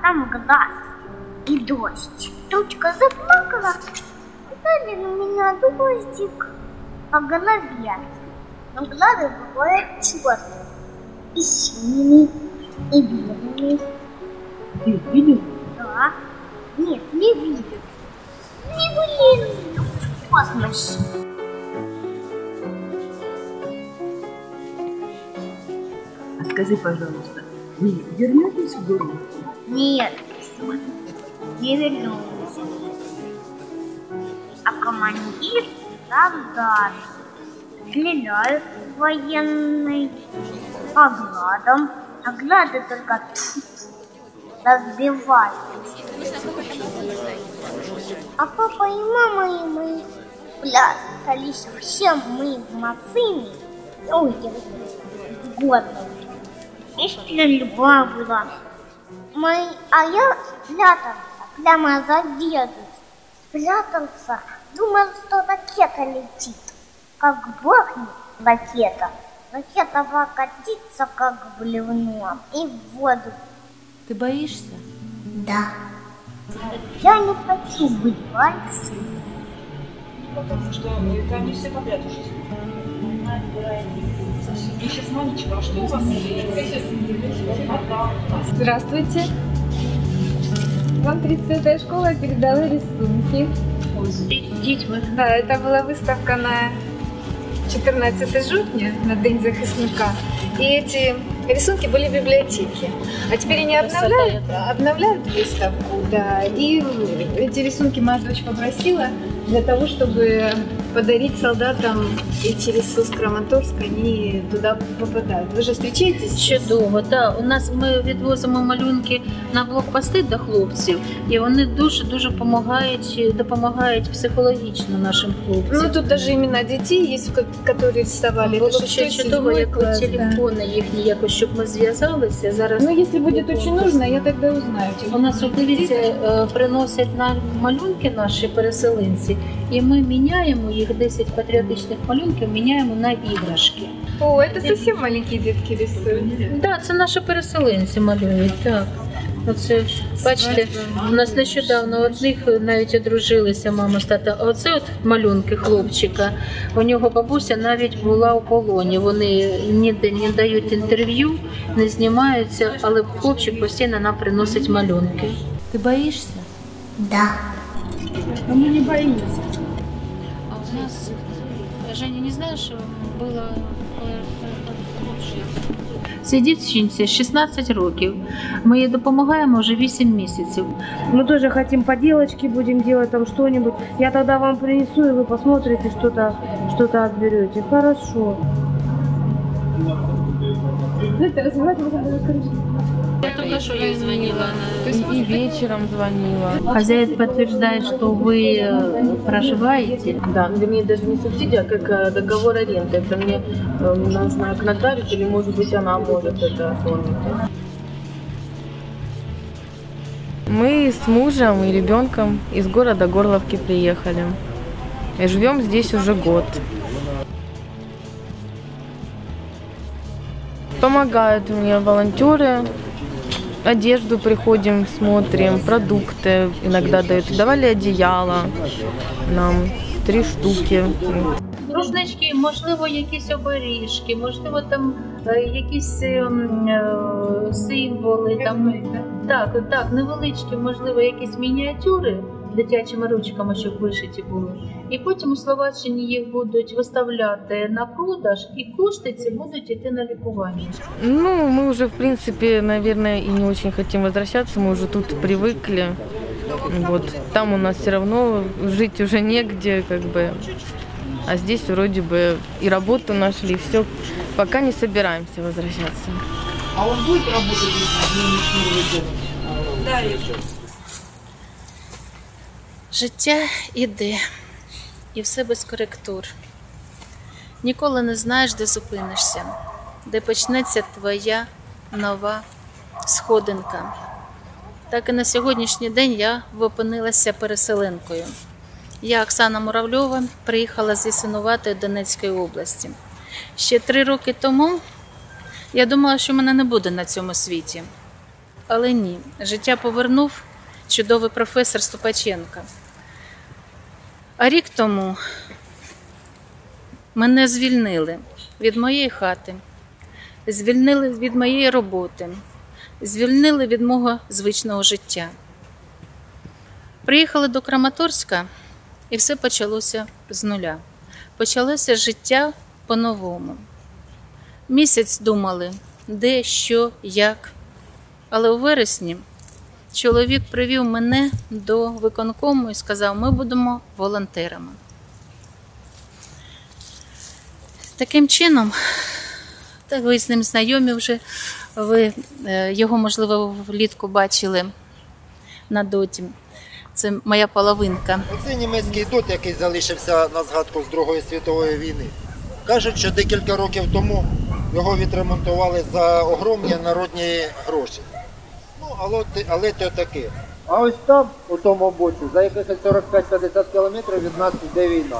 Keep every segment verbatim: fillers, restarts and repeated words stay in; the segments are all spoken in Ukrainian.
там глаз и дождь. Тучка заплакала, дали на меня дождик по голове. Но глаза бывают черные, и синими, и белыми. Ты видел? Да. Нет, не видел. Не были в космосе. А скажи, пожалуйста, вы вернетесь в город? Нет, не вернусь. А командир солдат стреляют военный огладом. Оглады только разбивают. А папа и мама и мои прятались все мы в машине. Ой, годно. И стрельба была. Мой, а я спрятался прямо за дедом. Спрятался, думал, что ракета летит. Как бахнет ракета, ракета покатится, как блевнула, и в воду. Ты боишься? Да. Я не хочу быть больной. Потому что они все подряд уже. Я сейчас Манечка, а что у вас? Здравствуйте. Вам тридцатая школа передала рисунки. Дітьми. Да, это была выставка на четырнадцатое жовтня на День захисника. И эти рисунки были в библиотеке. А теперь они обновляют, обновляют выставку, да. И эти рисунки моя дочь попросила для того, чтобы подарить солдатам, и через Сус-Краматорськ они туда попадают. Ви ж зустрічаєтесь? Чудово, так. У нас ми відвозимо малюнки на блокпости до хлопців, і вони дуже-дуже допомагають, допомагають психологічно нашим хлопцям. Ну, тут даже імена дітей є, які рисували. Було б ще чудово, якби телефони їхні якось, щоб ми зв'язалися. Зараз. Ну, якщо буде дуже нужно, я тоді узнаю. У нас, дивіться, приносять нам малюнки наші переселенці, і ми міняємо їх, десять патріотичних малюнків, міняємо на іграшки. О, це зовсім маленькі дітки рисують. Так, да, це наші переселенці малюють, так. Оце, бачите, у нас нещодавно одних навіть одружилися мама з тата. А оце от малюнки хлопчика. У нього бабуся навіть була у полоні. Вони ніде не дають інтерв'ю, не знімаються, але хлопчик постійно нам приносить малюнки. Ти боїшся? Да. А ми не боїмося. А у нас, Женя, не знаєш, що було... Цій дівчинці шістнадцять років. Ми їй допомагаємо вже вісім місяців. Мы тоже хотим поделочки, будем делать там что-нибудь. Я тогда вам принесу, и вы посмотрите, что-то что-то отберете. Хорошо. Это развивать можно было крышу. Я только что ей звонила. То есть и вечером звонила. Хозяин подтверждает, что вы проживаете. Да, для меня даже не субсидия, а как договор аренды. Это мне нужно к нотариусу, или, может быть, она может это оформить. Мы с мужем и ребенком из города Горловки приехали. И живем здесь уже год. Помогают мне волонтеры. Одежду приходим, смотрим, продукты иногда дают. Давали одеяло нам, три штуки. Рушнички, можливо, якісь оберіжки, можливо, там якісь символи, там, так, так, невеличкі, можливо, якісь мініатюри дитячими ручками, щоб вишиті були. І потім у Словаччині їх будуть виставляти на продаж, і кошти ці будуть йти на лікування. Ну, мы уже, в принципе, наверное, и не очень хотим возвращаться, мы уже тут привыкли. Вот. Там у нас все равно жить уже негде, как бы. А здесь вроде бы и работу нашли, все. Пока не собираемся возвращаться. А он будет работать здесь? Да, Життя іде, і все без коректур. Ніколи не знаєш, де зупинишся, де почнеться твоя нова сходинка. Так і на сьогоднішній день я опинилася переселенкою. Я, Оксана Муравльова, приїхала з Ясинуватої Донецької області. Ще три роки тому я думала, що мене не буде на цьому світі. Але ні, життя повернув чудовий професор Ступаченко. А рік тому мене звільнили від моєї хати, звільнили від моєї роботи, звільнили від мого звичного життя. Приїхали до Краматорська, і все почалося з нуля. Почалося життя по-новому. Місяць думали, де, що, як. Але у вересні чоловік привів мене до виконкому і сказав, ми будемо волонтерами. Таким чином, так ви з ним знайомі вже, ви його, можливо, влітку бачили на доті. Це моя половинка. Оце німецький дот, який залишився на згадку з Другої світової війни. Кажуть, що декілька років тому його відремонтували за огромні народні гроші. Ну, але, але то таке. А ось там, у тому боці, за якихось сорок п'ять п'ятдесят кілометрів від нас йде війна.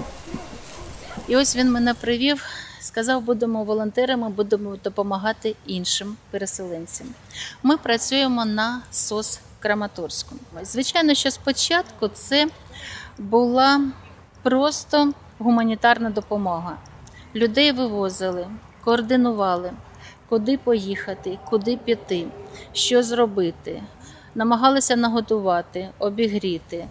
І ось він мене привів, сказав, будемо волонтерами, будемо допомагати іншим переселенцям. Ми працюємо на СОС Краматорську. Звичайно, що спочатку це була просто гуманітарна допомога. Людей вивозили, координували, куди поїхати, куди піти, що зробити. Намагалися нагодувати, обігріти,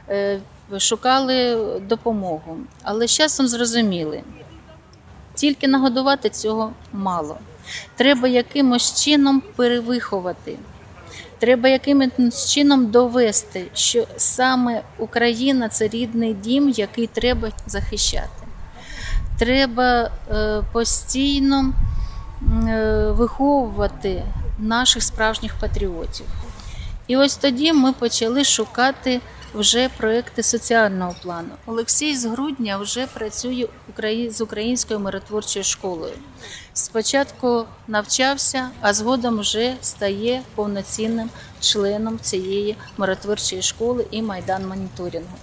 шукали допомогу. Але з часом зрозуміли, тільки нагодувати цього мало. Треба якимось чином перевиховати. Треба якимось чином довести, що саме Україна – це рідний дім, який треба захищати. Треба е, постійно е, виховувати наших справжніх патріотів. І ось тоді ми почали шукати вже проекти соціального плану. Олексій з грудня вже працює з Українською миротворчою школою. Спочатку навчався, а згодом вже стає повноцінним членом цієї миротворчої школи і Майдан моніторингу.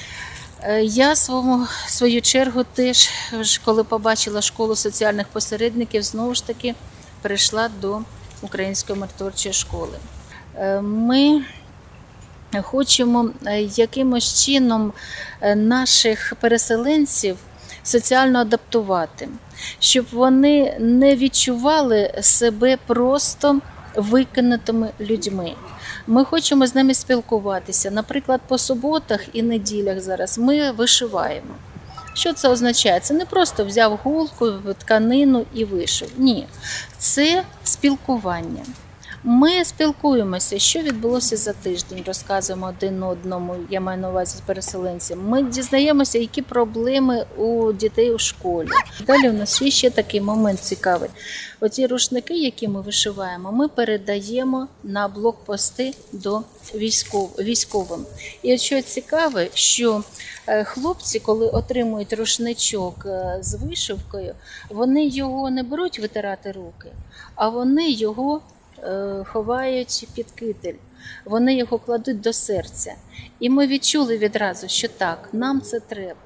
Я, в свою чергу, теж, коли побачила школу соціальних посередників, знову ж таки прийшла до Української миротворчої школи. Ми хочемо якимось чином наших переселенців соціально адаптувати, щоб вони не відчували себе просто викинутими людьми. Ми хочемо з ними спілкуватися. Наприклад, по суботах і неділях зараз ми вишиваємо. Що це означає? Це не просто взяв голку, тканину і вишив. Ні, це спілкування. Ми спілкуємося, що відбулося за тиждень, розказуємо один одному, я маю на увазі з переселенцям. Ми дізнаємося, які проблеми у дітей у школі. Далі у нас є ще такий момент цікавий. Оці рушники, які ми вишиваємо, ми передаємо на блокпости до військов... військовим. І от що цікаве, що хлопці, коли отримують рушничок з вишивкою, вони його не беруть витирати руки, а вони його ховають під китель, вони його кладуть до серця. І ми відчули відразу, що так, нам це треба.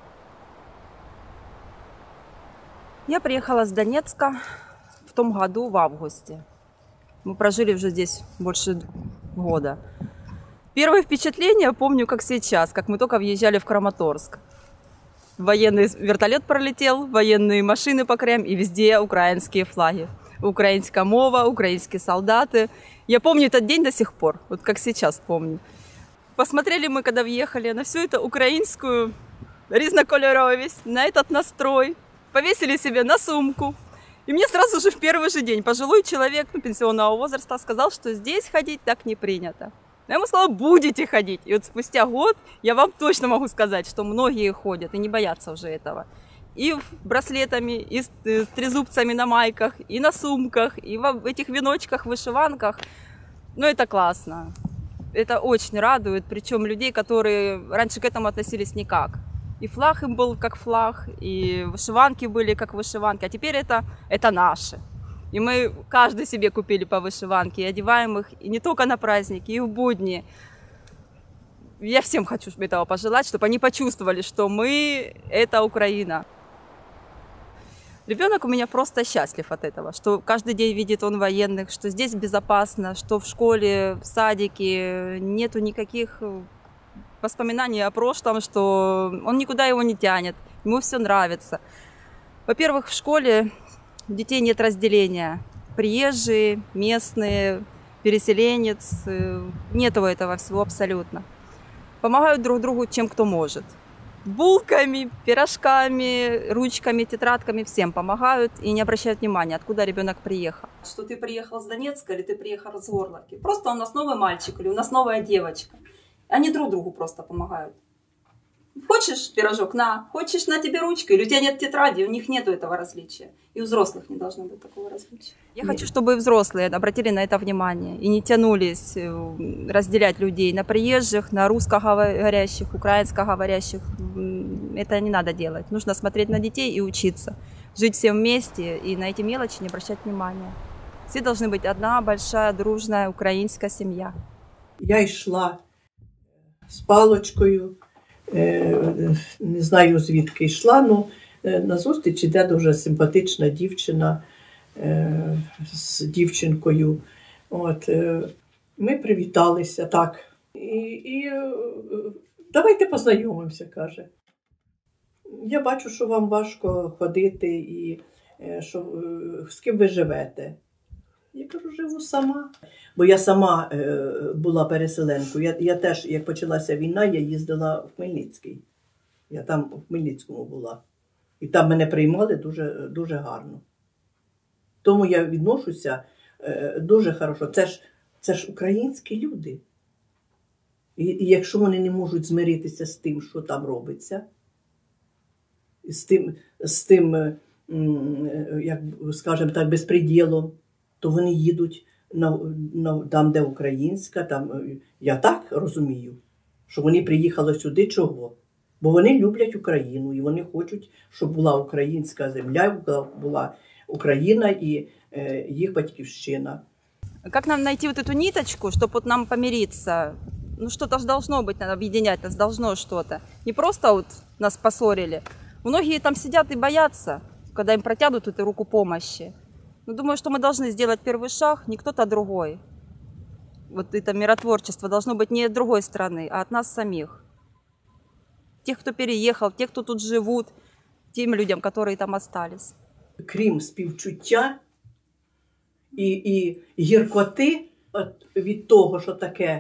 Я приехала с Донецка в том году в августе. Мы прожили уже здесь больше года. Первое впечатление помню как сейчас, как мы только въезжали в Краматорск. Военный вертолет пролетел, военные машины по краям и везде украинские флаги. Украинская мова, украинские солдаты. Я помню этот день до сих пор, вот как сейчас помню. Посмотрели мы, когда въехали, на всю эту украинскую різнокольоровість, на этот настрой. Повесили себе на сумку. И мне сразу же в первый же день пожилой человек, ну, пенсионного возраста, сказал, что здесь ходить так не принято. Я ему сказала, будете ходить. И вот спустя год я вам точно могу сказать, что многие ходят и не боятся уже этого. И браслетами, и с трезубцами на майках, и на сумках, и в этих веночках, вышиванках. Ну, это классно. Это очень радует, причем людей, которые раньше к этому относились никак. И флаг им был как флаг, и вышиванки были как вышиванки, а теперь это, это наши. И мы каждый себе купили по вышиванке, и одеваем их и не только на праздники, и в будни. Я всем хочу этого пожелать, чтобы они почувствовали, что мы – это Украина. Ребенок у меня просто счастлив от этого, что каждый день видит он военных, что здесь безопасно, что в школе, в садике нету никаких воспоминаний о прошлом, что он никуда его не тянет, ему все нравится. Во-первых, в школе у детей нет разделения. Приезжие, местные, переселенец, нету этого всего абсолютно. Помогают друг другу, чем кто может. Булками, пирожками, ручками, тетрадками всем помогают и не обращают внимания, откуда ребенок приехал. Что ты приехал с Донецка или ты приехал с Горловки. Просто у нас новый мальчик или у нас новая девочка. Они друг другу просто помогают. Хочешь пирожок? На. Хочешь, на тебе ручка? Или у тебя нет тетради? У них нету этого различия. И у взрослых не должно быть такого различия. Я нет. хочу, чтобы и взрослые обратили на это внимание. И не тянулись разделять людей на приезжих, на русскоговорящих, украинскоговорящих. Это не надо делать. Нужно смотреть на детей и учиться. Жить всем вместе и на эти мелочи не обращать внимания. Все должны быть одна большая, дружная українська сім'я. Я йшла з палочкою. Не знаю, звідки йшла, але на зустріч іде дуже симпатична дівчина з дівчинкою. От, ми привіталися, так. І, і давайте познайомимося, каже. Я бачу, що вам важко ходити і що, з ким ви живете. Я кажу, живу сама. Бо я сама е, була переселенкою. Я, я теж, як почалася війна, я їздила в Хмельницький. Я там в Хмельницькому була. І там мене приймали дуже, дуже гарно. Тому я відношуся е, дуже хорошо. Це ж, це ж українські люди. І, і якщо вони не можуть змиритися з тим, що там робиться, з тим, з тим як, скажімо так, безпреділом, то вони їдуть на, на, там, де українська. Там, я так розумію, що вони приїхали сюди чого? Бо вони люблять Україну, і вони хочуть, щоб була українська земля, була Україна і е, їх батьківщина. Как нам найти вот эту ниточку, чтобы вот нам помириться? Ну, что-то же должно быть, надо объединять нас, должно что-то. Не просто вот нас поссорили. Многие там сидят и боятся, когда им протянут эту руку помощи. Но думаю, что мы должны сделать первый шаг, не кто-то другой. Вот это миротворчество должно быть не от другой страны, а от нас самих. Тех, кто переехал, тех, кто тут живут, тем людям, которые там остались. Крім співчуття і, і гіркоти від того, що таке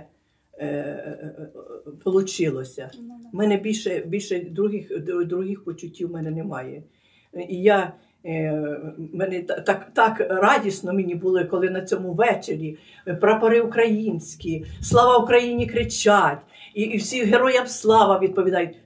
е, получилося, в мене більше, більше других, других почуттів в мене немає. І я, е, мене так, так радісно мені було, коли на цьому вечорі прапори українські, слава Україні кричать, і, і всі героям слава відповідають.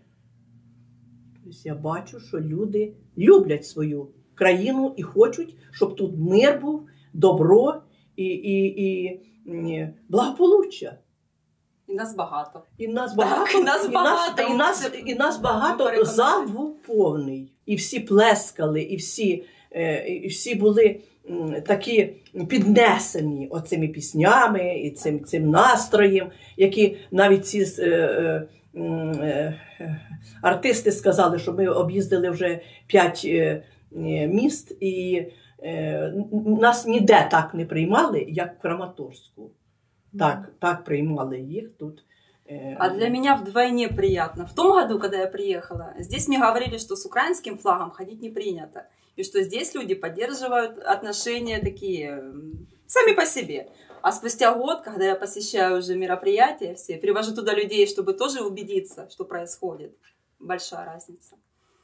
Тобто я бачу, що люди люблять свою країну і хочуть, щоб тут мир був, добро і, і, і, і благополуччя. І нас багато. І нас багато. Так, і нас багато. І нас, і нас, і нас багато, зал був повний. І всі плескали, і всі, і всі були такі піднесені оцими піснями, і цим, цим настроєм, які навіть ці е, е, е, артисти сказали, що ми об'їздили вже п'ять е, міст, і е, нас ніде так не приймали, як в Краматорську. Так, так приймали їх тут. Э, а для меня вдвойне приятно. В том году, когда я приехала, здесь мне говорили, что с украинским флагом ходить не принято. И что здесь люди поддерживают отношения такие сами по себе. А спустя год, когда я посещаю уже мероприятия все, привожу туда людей, чтобы тоже убедиться, что происходит. Большая разница.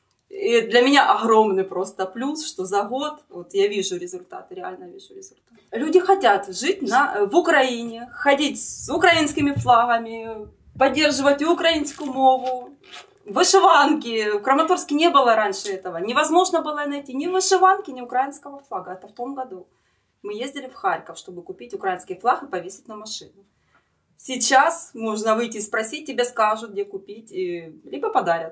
И для меня огромный просто плюс, что за год вот я вижу результаты, реально вижу результаты. Люди хотят жить на, в Украине, ходить с украинскими флагами, поддерживать и украинскую мову, вышиванки. В Краматорске не было раньше этого. Невозможно было найти ни вышиванки, ни украинского флага. Это в том году. Мы ездили в Харьков, чтобы купить украинский флаг и повесить на машину. Сейчас можно выйти и спросить, тебе скажут, где купить, и... либо подарят.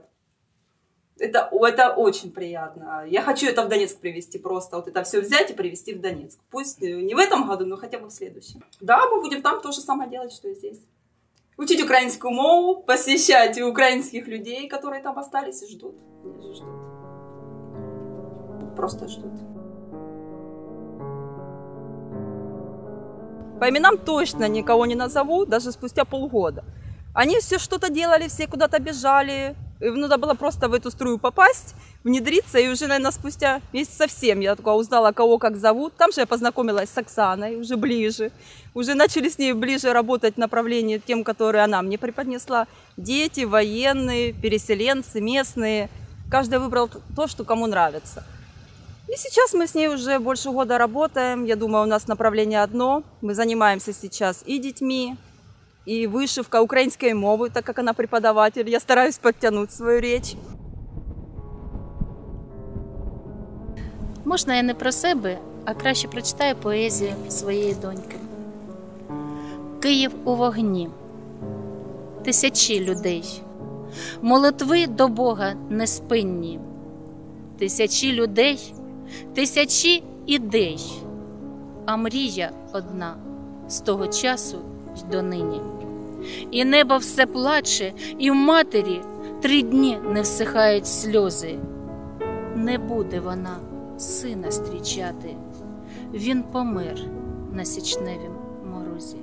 Это, это очень приятно. Я хочу это в Донецк привезти просто. Вот это все взять и привезти в Донецк. Пусть не в этом году, но хотя бы в следующем. Да, мы будем там то же самое делать, что и здесь. Учить украинскую мову, посвящать украинских людей, которые там остались и ждут. Они же ждут. просто ждут. По именам точно никого не назову, даже спустя полгода. Они все что-то делали, все куда-то бежали. И надо было просто в эту струю попасть, внедриться. И уже, наверное, спустя месяц совсем я только узнала, кого как зовут. Там же я познакомилась с Оксаной, уже ближе. Уже начали с ней ближе работать в направлении тем, которые она мне преподнесла. Дети, военные, переселенцы, местные. Каждый выбрал то, что кому нравится. И сейчас мы с ней уже больше года работаем. Я думаю, у нас направление одно. Мы занимаемся сейчас и детьми, и вышивка украинской мовы, так как она преподаватель. Я стараюсь подтянуть свою речь. Можна я не про себе, а краще прочитаю поезію своєї доньки. Київ у вогні. Тисячі людей. Молитви до Бога неспинні. Тисячі людей, тисячі ідей. А мрія одна з того часу й донині. І небо все плаче, і в матері три дні не всихають сльози. Не буде вона сина зустрічати, він помер на січневім морозі.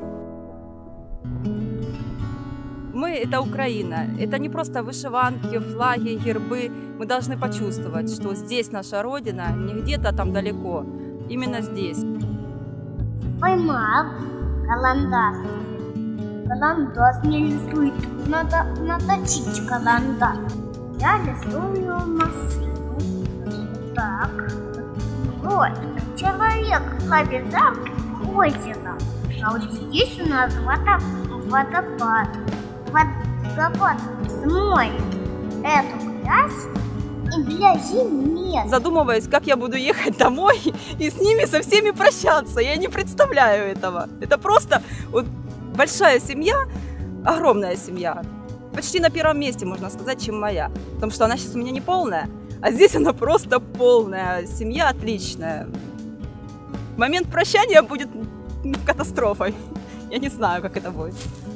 Мы – это Украина. Это не просто вышиванки, флаги, гербы. Мы должны почувствовать, что здесь наша Родина, не где-то там далеко, именно здесь. Поймал каландас. Каландас не рисует, надо наточить каландас. Я рисую машину. Так, вот, человек побежал к озеру. А вот здесь у нас водопад. Водопад смоет эту грязь, и грязи нет. Задумываясь, как я буду ехать домой и с ними со всеми прощаться. Я не представляю этого. Это просто вот большая семья, огромная семья. Почти на первом месте, можно сказать, чем моя. Потому что она сейчас у меня не полная, а здесь она просто полная. Семья отличная. Момент прощания будет катастрофой. Я не знаю, как это будет.